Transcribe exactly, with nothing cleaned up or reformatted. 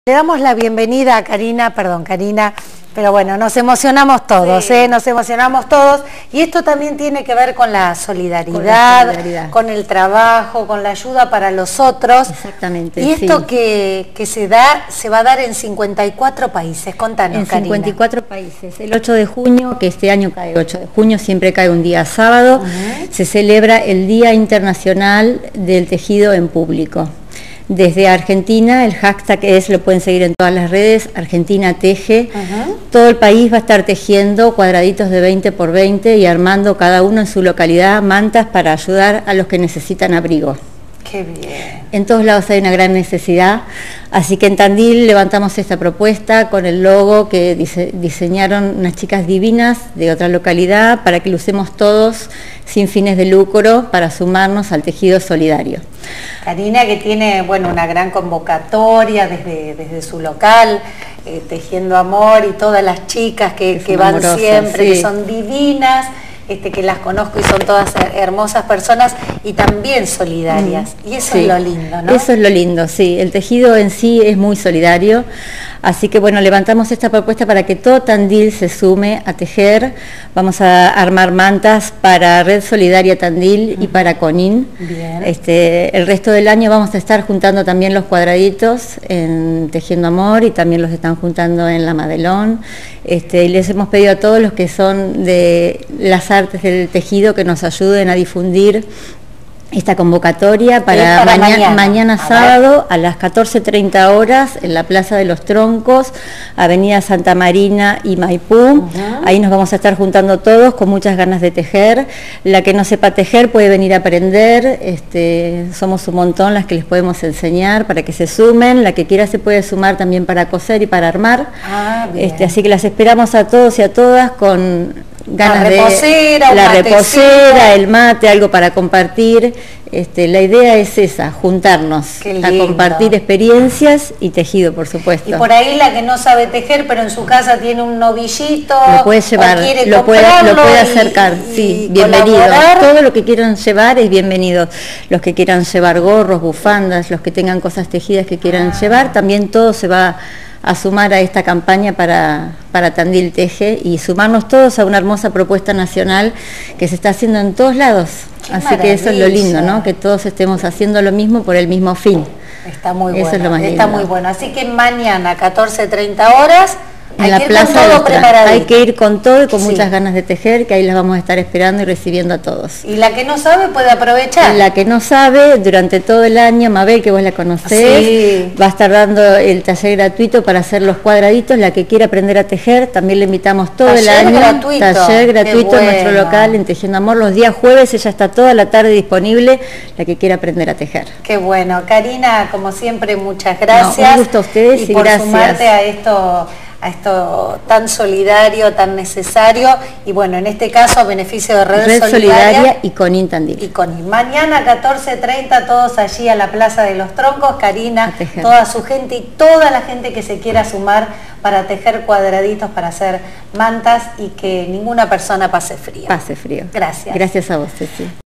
Le damos la bienvenida a Karina, perdón Karina, pero bueno, nos emocionamos todos, sí. ¿eh? Nos emocionamos todos y esto también tiene que ver con la solidaridad, con, la solidaridad. con el trabajo, con la ayuda para los otros. Exactamente. Y esto sí. que, que se da, se va a dar en cincuenta y cuatro países, contanos En Karina. cincuenta y cuatro países. El ocho de junio, que este año cae ocho de junio, siempre cae un día sábado, uh-huh. se celebra el Día Internacional del Tejido en Público. Desde Argentina, el hashtag es, lo pueden seguir en todas las redes, Argentina Teje. Uh-huh. Todo el país va a estar tejiendo cuadraditos de veinte por veinte y armando cada uno en su localidad mantas para ayudar a los que necesitan abrigo. ¡Qué bien! En todos lados hay una gran necesidad, así que en Tandil levantamos esta propuesta con el logo que dise diseñaron unas chicas divinas de otra localidad para que lo usemos todos sin fines de lucro para sumarnos al tejido solidario. Karina, que tiene bueno una gran convocatoria desde, desde su local, eh, Tejiendo Amor, y todas las chicas que, que, que van amorosas, siempre, sí. que son divinas, este, que las conozco y son todas hermosas personas y también solidarias. Mm, y eso sí. es lo lindo, ¿no? Eso es lo lindo, sí. El tejido en sí es muy solidario. Así que bueno, levantamos esta propuesta para que todo Tandil se sume a tejer. Vamos a armar mantas para Red Solidaria Tandil y para CONIN. Bien. Este, el resto del año vamos a estar juntando también los cuadraditos en Tejiendo Amor y también los están juntando en La Madelón. Este, y les hemos pedido a todos los que son de las artes del tejido que nos ayuden a difundir esta convocatoria para, para mañana, mañana, mañana a sábado a las catorce treinta horas en la Plaza de los Troncos, Avenida Santa Marina y Maipú. Uh-huh. Ahí nos vamos a estar juntando todos con muchas ganas de tejer. La que no sepa tejer puede venir a aprender, este, somos un montón las que les podemos enseñar para que se sumen. La que quiera se puede sumar también para coser y para armar. Ah, este, así que las esperamos a todos y a todas con ganas la reposera, de la matecito. reposera, el mate, algo para compartir. Este, la idea es esa, juntarnos a compartir experiencias y tejido, por supuesto. Y por ahí la que no sabe tejer, pero en su casa tiene un novillito, lo puede llevar, lo puede, lo puede acercar, y, sí, y bienvenido. Colaborar. Todo lo que quieran llevar es bienvenido. Los que quieran llevar gorros, bufandas, los que tengan cosas tejidas que quieran ah. llevar, también todo se va a sumar a esta campaña para, para Tandil Teje y sumarnos todos a una hermosa propuesta nacional que se está haciendo en todos lados. Qué Así maravilla. Que eso es lo lindo, ¿no? Que todos estemos haciendo lo mismo por el mismo fin. Está muy eso bueno, es lo más está lindo. muy bueno. Así que mañana, catorce treinta horas, en hay la que ir plaza con todo preparadito. Hay que ir con todo y con sí. muchas ganas de tejer, que ahí las vamos a estar esperando y recibiendo a todos. Y la que no sabe puede aprovechar. La que no sabe, durante todo el año, Mabel, que vos la conocés, sí. va a estar dando el taller gratuito para hacer los cuadraditos. La que quiera aprender a tejer, también le invitamos todo taller el año. Gratuito. Taller gratuito bueno. en nuestro local en Tejiendo Amor. Los días jueves, ella está toda la tarde disponible, la que quiera aprender a tejer. Qué bueno. Karina, como siempre, muchas gracias. No, un gusto a ustedes y, y por gracias. sumarte a esto... a esto tan solidario, tan necesario, y bueno, en este caso a beneficio de Red, Red Solidaria, Solidaria y CONIN Tandil. Y CONIN. Mañana catorce treinta, todos allí a la Plaza de los Troncos, Karina, toda su gente y toda la gente que se quiera sumar para tejer cuadraditos, para hacer mantas y que ninguna persona pase frío. Pase frío. Gracias. Gracias a vos, Ceci.